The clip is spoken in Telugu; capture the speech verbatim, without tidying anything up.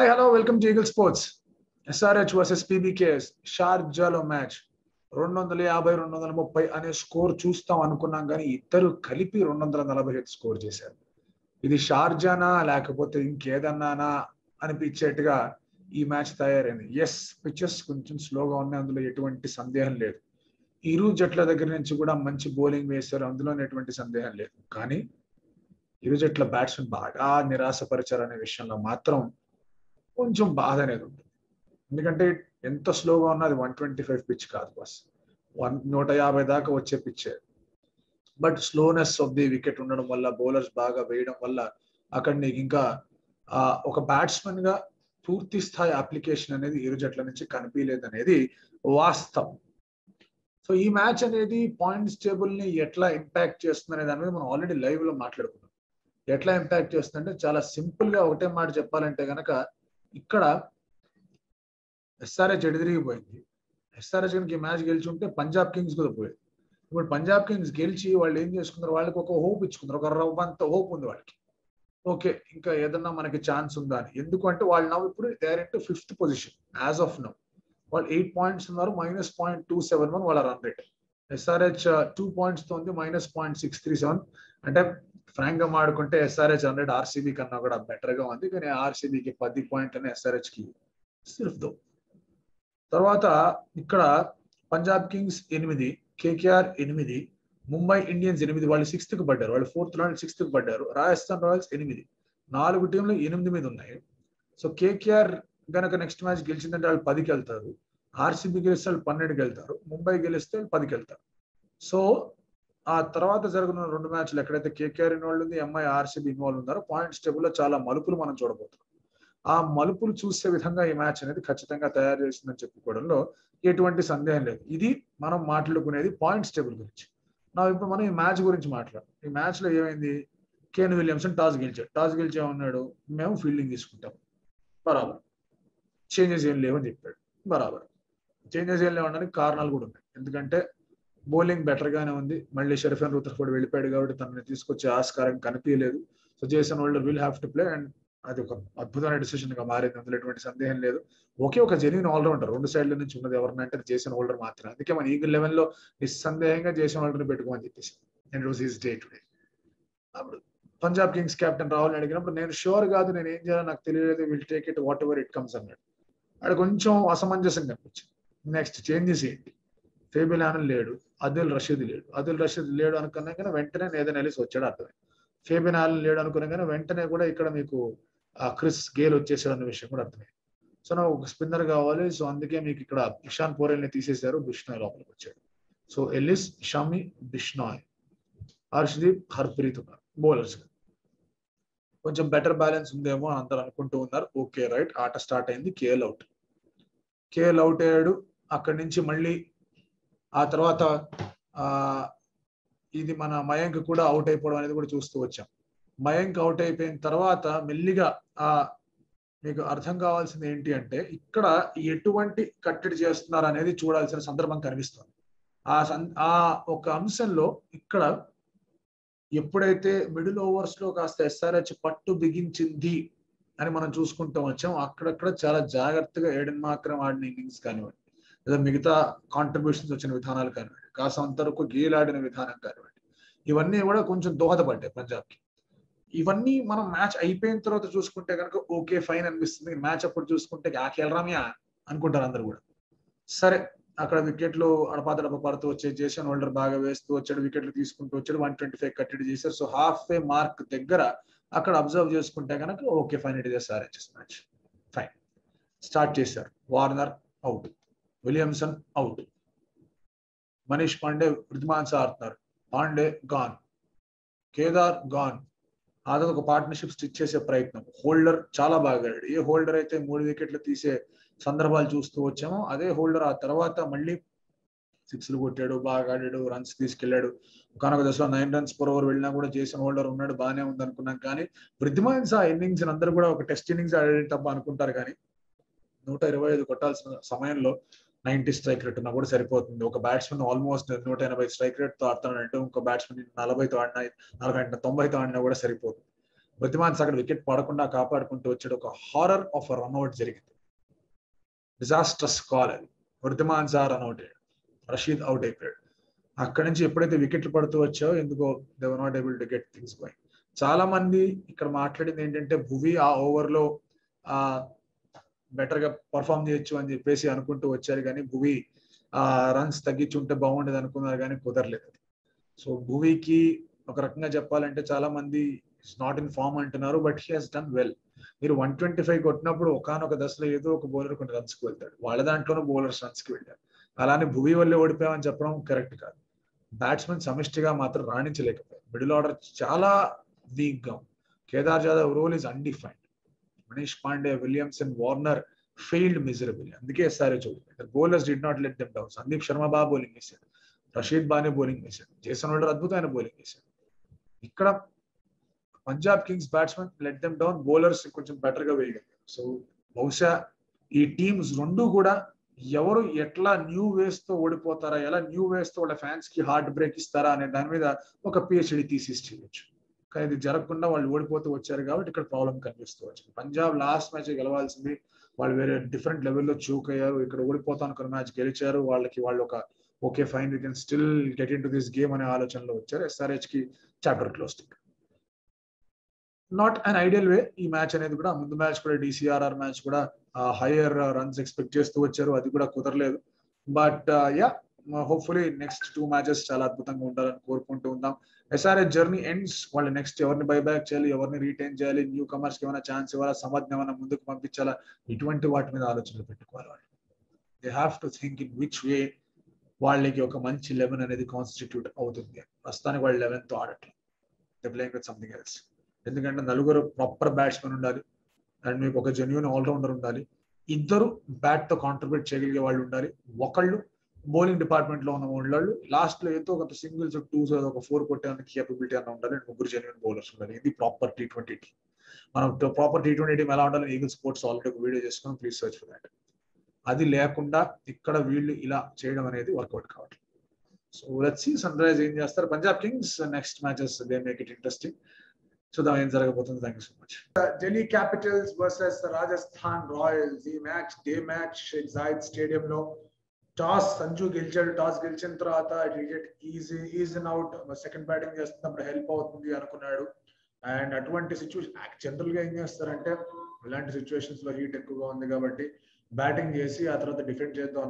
Hi hello welcome to Eagle sports. SRH versus PBKS షార్జాలో మ్యాచ్ రెండు వందల యాభై రెండు వందల ముప్పై అనే స్కోర్ చూస్తాం అనుకున్నాం, కానీ ఇద్దరు కలిపి రెండు వందల నలభై ఐదు స్కోర్ చేశారు. ఇది షార్జానా లేకపోతే ఇంకేదన్నానా అనిపించేట్టుగా ఈ మ్యాచ్ తయారైంది. ఎస్, పిచెస్ కొంచెం స్లోగా ఉన్నాయి, అందులో ఎటువంటి సందేహం లేదు. ఇరు జట్ల దగ్గర నుంచి కూడా మంచి బౌలింగ్ వేశారు, అందులో ఎటువంటి సందేహం లేదు. కానీ ఇరు జట్ల బ్యాట్స్మెన్ బాగా నిరాశపరిచారు అనే విషయంలో మాత్రం కొంచెం బాధ అనేది ఉంటుంది. ఎందుకంటే ఎంత స్లోగా ఉన్నా అది వన్ ట్వంటీ ఫైవ్ పిచ్ కాదు, బస్ వన్ నూట యాభై దాకా వచ్చే పిచ్చే. But slowness of the wicket ఉండడం వల్ల, బౌలర్స్ బాగా వేయడం వల్ల అక్కడ నీకు ఇంకా ఒక బ్యాట్స్మెన్ గా పూర్తి స్థాయి అప్లికేషన్ అనేది ఇరు జట్ల నుంచి కనిపించలేదు అనేది వాస్తవం. సో ఈ మ్యాచ్ అనేది పాయింట్స్ టేబుల్ ని ఎట్లా ఇంపాక్ట్ చేస్తుంది అనే దాని మీద మనం ఆల్రెడీ లైవ్ లో మాట్లాడుకున్నాం. ఎట్లా ఇంపాక్ట్ చేస్తుందంటే చాలా సింపుల్ గా ఒకటే మాట చెప్పాలంటే గనక, ఇక్కడ ఎస్ఆర్హెచ్ ఎడిదిరిగిపోయింది. ఎస్ఆర్హెచ్ కనుక ఈ మ్యాచ్ గెలిచి ఉంటే పంజాబ్ కింగ్స్ కూడా పోయేది. ఇప్పుడు పంజాబ్ కింగ్స్ గెలిచి వాళ్ళు ఏం చేసుకున్నారు, వాళ్ళకి ఒక హోప్ ఇచ్చుకున్నారు, ఒక రవ్వంత హోప్ ఉంది వాళ్ళకి. ఓకే, ఇంకా ఏదన్నా మనకి ఛాన్స్ ఉందా అని. ఎందుకంటే వాళ్ళు నవ్వు ఇప్పుడు direct fifth position as of now. వాళ్ళు ఎయిట్ పాయింట్స్ ఉన్నారు, minus point two seven one వాళ్ళ run rate. SRH two points తో ఉంది, minus point six three seven. అంటే ఫ్రాంక్ గా మాడుకుంటే ఎస్ఆర్హెచ్ హండ్రెడ్ ఆర్సీబీ కన్నా కూడా బెటర్ గా ఉంది, కానీ ఆర్సీబీకి పది పాయింట్ అని ఎస్ఆర్హెచ్ కి సిర్ఫ్ దో. తర్వాత ఇక్కడ పంజాబ్ కింగ్స్ ఎనిమిది, కేకేఆర్ ఎనిమిది, ముంబై ఇండియన్స్ ఎనిమిది, వాళ్ళు సిక్స్త్ కి పడ్డారు, వాళ్ళు ఫోర్త్ లో సిక్స్త్ కి పడ్డారు. రాజస్థాన్ రాయల్స్ ఎనిమిది, నాలుగు టీంలు ఎనిమిది మీద ఉన్నాయి. సో కేకేఆర్ గనక నెక్స్ట్ మ్యాచ్ గెలిచిందంటే వాళ్ళు పదికి వెళ్తారు, ఆర్సీబీ గెలిస్తే వాళ్ళు పన్నెండుకి వెళ్తారు, ముంబై గెలిస్తే వాళ్ళు పదికి వెళ్తారు. సో ఆ తర్వాత జరుగుతున్న రెండు మ్యాచ్లు ఎక్కడైతే కేకేఆర్ ఇన్వాల్వ్ ఉంది, ఎంఐ ఆర్సీబీ ఇన్వాల్వ్ ఉన్నారో పాయింట్స్ టేబుల్ లో చాలా మలుపులు మనం చూడబోతున్నాం. ఆ మలుపులు చూసే విధంగా ఈ మ్యాచ్ అనేది ఖచ్చితంగా తయారు చేస్తుందని చెప్పుకోవడంలో ఎటువంటి సందేహం లేదు. ఇది మనం మాట్లాడుకునేది పాయింట్స్ టేబుల్ గురించి. నా ఇప్పుడు మనం ఈ మ్యాచ్ గురించి మాట్లాడు. ఈ మ్యాచ్ లో ఏమైంది, కేన్ విలియమ్సన్ టాస్ గెలిచాడు. టాస్ గెలిచే ఉన్నాడు, మేము ఫీల్డింగ్ తీసుకుంటాం, బరాబర్. చేంజెస్ ఏం లేవని చెప్పాడు, బరాబర్. చేంజెస్ ఏం లేవడానికి కారణాలు కూడా ఉన్నాయి. ఎందుకంటే బౌలింగ్ బెటర్ గానే ఉంది, మళ్ళీ షరీఫన్ రూథర్ఫోర్డ్ వెళ్ళిపోయాడు కాబట్టి తనని తీసుకొచ్చే ఆస్కారం కనిపించలేదు. So Jason Holder will have to play, and అది ఒక అద్భుతమైన డిసిషన్ గా మారింది, అందులో ఎటువంటి సందేహం లేదు. ఒకే ఒక జెన్యూన్ ఆల్రౌండర్ రెండు సైడ్ల నుంచి ఉన్నది ఎవరినంటే జేసన్ హోల్డర్ మాత్రమే. అందుకే మన ఈగల్ లెవెన్ లో నిస్సందేహంగా జేసన్ హోల్డర్ పెట్టుకోమని చెప్పేసి అండ్ రోజు ఈజ్ డే టుడే. అప్పుడు పంజాబ్ కింగ్స్ కెప్టెన్ రాహుల్ అడిగినప్పుడు నేను షూర్ కాదు, నేను ఏం చేయాలో నాకు తెలియలేదు, will take it whatever it comes అన్నాడు. అది కొంచెం అసమంజసం కనిపించింది. నెక్స్ట్ చేంజెస్ ఏంటి, ఫేబిల్ ఆనన్ లేడు, అదిల్ రషీద్ లేడు. అదిల్ రషీద్ లేడు అనుకున్నా కానీ వెంటనే నేదన్ ఎలిస్ వచ్చాడు, అర్థమైంది. ఫేబిన్ ఆలన్ లేడు అనుకున్నా కానీ వెంటనే కూడా ఇక్కడ మీకు క్రిస్ గేల్ వచ్చేసాడు అన్న విషయం కూడా అర్థమైంది. సో నాకు ఒక స్పిన్నర్ కావాలి, సో అందుకే మీకు ఇక్కడ ఇషాన్ పోరెల్ ని తీసేశారు, బిష్నాయ్ లోపలికి వచ్చాడు. సో ఎలిస్, షమి, బిష్నాయ్, హర్షదీప్, హర్ప్రీత్ ఉన్నారు బౌలర్స్. కొంచెం బెటర్ బ్యాలెన్స్ ఉందేమో అని అందరూ అనుకుంటూ ఉన్నారు. ఓకే రైట్, ఆట స్టార్ట్ అయింది. కేఎల్ అవుట్, కేఎల్ అవుట్ అయ్యాడు. అక్కడి నుంచి మళ్ళీ ఆ తర్వాత ఆ ఇది మన మయాంక్ కూడా అవుట్ అయిపోవడం అనేది కూడా చూస్తూ వచ్చాం. మయాంక్ అవుట్ అయిపోయిన తర్వాత మెల్లిగా ఆ మీకు అర్థం కావాల్సింది ఏంటి అంటే, ఇక్కడ ఎటువంటి కట్టడి చేస్తున్నారు అనేది చూడాల్సిన సందర్భం కనిపిస్తుంది. ఆ సం ఆ ఒక అంశంలో ఇక్కడ ఎప్పుడైతే మిడిల్ ఓవర్స్ లో కాస్త ఎస్ఆర్హెచ్ పట్టు బిగించింది అని మనం చూసుకుంటూ వచ్చాం, అక్కడక్కడ చాలా జాగ్రత్తగా ఏడెన్ మాత్రం ఆడిన ఇన్నింగ్స్ కానివ్వండి, లేదా మిగతా కాంట్రిబ్యూషన్స్ వచ్చిన విధానాలు కానివ్వండి, కాస్త అంతవరకు గేల్ ఆడిన విధానం కానివ్వండి, ఇవన్నీ కూడా కొంచెం దోహదపడ్డాయి పంజాబ్కి. ఇవన్నీ మనం మ్యాచ్ అయిపోయిన తర్వాత చూసుకుంటే కనుక ఓకే ఫైన్ అనిపిస్తుంది. మ్యాచ్ అప్పుడు చూసుకుంటే ఆకేలరామ్యా అనుకుంటారు అందరు కూడా. సరే, అక్కడ వికెట్లు అడపాదడప పడుతూ వచ్చే జేసన్ హోల్డర్ బాగా వేస్తూ వచ్చాడు, వికెట్లు తీసుకుంటూ వచ్చాడు, వన్ ట్వంటీ ఫైవ్ కట్టడి చేశారు. సో హాఫ్ వే మార్క్ దగ్గర అక్కడ అబ్జర్వ్ చేసుకుంటే కనుక okay fine, it is SRH match fine. Start చేశారు. Warner out, Williamson out, Manish Pandey Wriddhiman Saha ఆడుతున్నారు, పాండే గాన్, కేదార్ గాన్. ఆ తర్వాత ఒక పార్ట్నర్షిప్ స్టిచ్ చేసే ప్రయత్నం. హోల్డర్ చాలా బాగా ఆడాడు. ఏ హోల్డర్ అయితే మూడు వికెట్లు తీసే సందర్భాలు చూస్తూ వచ్చామో అదే హోల్డర్ ఆ తర్వాత మళ్ళీ సిక్స్లు కొట్టాడు, బాగా ఆడాడు, రన్స్ తీసుకెళ్లాడు. ఒకనొక దశలో నైన్ రన్స్ పర్ ఓవర్ వెళ్ళినా కూడా జేసన్ హోల్డర్ ఉన్నాడు, బాగానే ఉంది అనుకున్నాం. కానీ వృద్ధిమాన్సా ఇన్నింగ్స్ అందరూ కూడా ఒక టెస్ట్ ఇన్నింగ్స్ ఆడే తప్ప అనుకుంటారు, కానీ నూట ఇరవై ఐదు కొట్టాల్సిన సమయంలో నైన్టీ స్ట్రైక్ రేట్ ఉన్నా కూడా సరిపోతుంది. ఒక బ్యాట్స్మెన్ ఆల్మోస్ట్ నూట ఎనభై స్ట్రైక్ రేట్ తో ఆడుతున్నాడంటే ఇంకో బ్యాట్స్మెన్ నలభైతో ఆడినా, నలభై తొంభైతో ఆడినా కూడా సరిపోతుంది. వృద్ధిమాన్ సాగర్ వికెట్ పడకుండా కాపాడుకుంటూ వచ్చాడు. ఒక హారర్ ఆఫ్ రన్అట్ జరిగింది. డిజాస్ట్రస్ కాల్ అది. వృద్ధిమాన్ సాగర్ రన్అట్ అయ్యాడు, రషీద్ అవుట్ అయిపోయాడు. అక్కడి నుంచి ఎప్పుడైతే వికెట్లు పడుతూ వచ్చావో ఎందుకో they were not able to get things going. చాలా మంది ఇక్కడ మాట్లాడింది ఏంటంటే భువి ఆ ఓవర్ లో ఆ బెటర్ గా పర్ఫామ్ చేయొచ్చు అని చెప్పేసి అనుకుంటూ వచ్చారు, కానీ భువి ఆ రన్స్ తగ్గించి ఉంటే బాగుండేది అనుకున్నారు, కానీ కుదరలేదు. సో భువికి ఒక రకంగా చెప్పాలంటే చాలా మంది నాట్ ఇన్ ఫార్మ్ అంటున్నారు, but he has done well. మీరు వన్ ట్వంటీ ఫైవ్ కొట్టినప్పుడు ఒకనొక దశలో ఏదో ఒక బౌలర్ కొన్ని రన్స్ కి వెళ్తాడు, వాళ్ళ దాంట్లోనూ బౌలర్స్ రన్స్ కి వెళ్ళారు. అలానే భువి వల్లే ఓడిపోయామని చెప్పడం కరెక్ట్ కాదు. బ్యాట్స్మెన్ సమిష్టిగా మాత్రం రాణించలేకపోయారు. మిడిల్ ఆర్డర్ చాలా వీక్ గా. Kedar Jadhav role is undefined. Manish Pandey, Williamson, Warner failed miserably. అందుకే ఎస్ఆర్ఏ చూడండి, bowlers did not let them down. Sandeep Sharma బాగా బౌలింగ్ వేశాడు, రషీద్ బానే బౌలింగ్ వేశాడు, జేసన్ హోల్డర్ అద్భుతమైన బౌలింగ్ వేశాడు. ఇక్కడ Punjab Kings batsmen let them down, bowlers కొంచెం బెటర్ గా వేయగలిగారు. సో బహుశా ఈ టీమ్స్ రెండు కూడా ఎవరు ఎట్లా న్యూ వేస్ తో ఓడిపోతారా, ఎలా న్యూ వేస్ తో వాళ్ళ ఫ్యాన్స్ కి హార్ట్ బ్రేక్ ఇస్తారా అనే దాని మీద ఒక పిహెచ్డి థీసిస్ చేయొచ్చు. కానీ ఇది జరగకుండా వాళ్ళు ఓడిపోతూ వచ్చారు కాబట్టి ఇక్కడ ప్రాబ్లం కనిపిస్తూ వచ్చింది. పంజాబ్ లాస్ట్ మ్యాచ్ గెలవాల్సింది, వాళ్ళు వేరే డిఫరెంట్ లెవెల్లో చూక్ అయ్యారు. ఇక్కడ ఓడిపోతాను అనుకున్న మ్యాచ్ గెలిచారు. వాళ్ళకి వాళ్ళు ఒక okay fine we can still get in to this game అనే ఆలోచనలో వచ్చారు. ఎస్ఆర్హెచ్ కి chapter close. Not an ideal way ఈ మ్యాచ్ అనేది కూడా. ముందు మ్యాచ్ కూడా డిసిఆర్ఆర్ మ్యాచ్ కూడా హైయర్ రన్స్ ఎక్స్పెక్ట్ చేస్తూ వచ్చారు, అది కూడా కుదరలేదు. But yeah hopefully next two matches చాలా అద్భుతంగా ఉండాలని కోరుకుంటూ ఉందాం. SRH journey ends. వాళ్ళు నెక్స్ట్ ఎవరిని బైబ్యాక్ చేయాలి, ఎవరిని రీటైన్ చేయాలి, న్యూ కమర్స్ కి ఏమైనా ఛాన్స్ ఇవ్వాలా, సమర్థం ఏమైనా ముందుకు పంపించాలా, ఇటువంటి వాటి మీద ఆలోచనలు పెట్టుకోవాలి వాళ్ళు. They have to think in which way వాళ్ళకి ఒక మంచి లెవెన్ అనేది కాన్స్టిట్యూట్ అవుతుంది. ప్రస్తుతానికి వాళ్ళు లెవెన్ తో ఆడట్లేదు, they playing with something else. ఎందుకంటే నలుగురు ప్రాపర్ బ్యాట్స్మెన్ ఉండాలి అండ్ మీకు ఒక జెన్యూన్ ఆల్రౌండర్ ఉండాలి, ఇద్దరు బ్యాట్ తో కాంట్రిబ్యూట్ చేయగలిగే వాళ్ళు ఉండాలి, ఒకళ్ళు బౌలింగ్ డిపార్ట్మెంట్ లో ఉన్న వాళ్ళు లాస్ట్ లో ఏదో ఒక సింగిల్స్ టూస్ ఒక ఫోర్ కొట్టేందుకు కేపబిలిటీ అన్న ఉండాలి, ముగ్గురు జెన్యూన్ బౌలర్స్ ఉండాలి. ఇది ప్రాపర్ టీ ట్వంటీ టీమ్. మనం ప్రాపర్ టీ ట్వంటీ టీమ్ ఎలా ఉండాలి ఈగిల్ స్పోర్ట్స్ ఆల్రెడీ ఒక వీడియో చేసుకుని ప్లీజ్ సర్చ్ ఫర్ దాట్. అది లేకుండా ఇక్కడ వీళ్ళు ఇలా చేయడం అనేది వర్కౌట్ కావాలి. So let's see Sun Rise ఏం చేస్తారు. Punjab Kings next matches they make it interesting. చూద్దాం ఏం జరగబోతుంది. Thank you so much. Delhi Capitals versus Rajasthan Royals. ఈ match day match Sheikh Zayed stadium లో. టాస్ సంజు గెలిచాడు. టాస్ గెలిచిన తర్వాత wicket easy is in out. Second batting చేస్తున్నప్పుడు హెల్ప్ అవుతుంది అనుకున్నాడు. అండ్ అటువంటి సిచ్యువేషన్ జనరల్ గా ఏం చేస్తారంటే ఇలాంటి సిచ్యువేషన్స్ లో హీట్ ఎక్కువగా ఉంది కాబట్టి బ్యాటింగ్ చేసి ఆ తర్వాత డిఫెండ్ చేద్దాం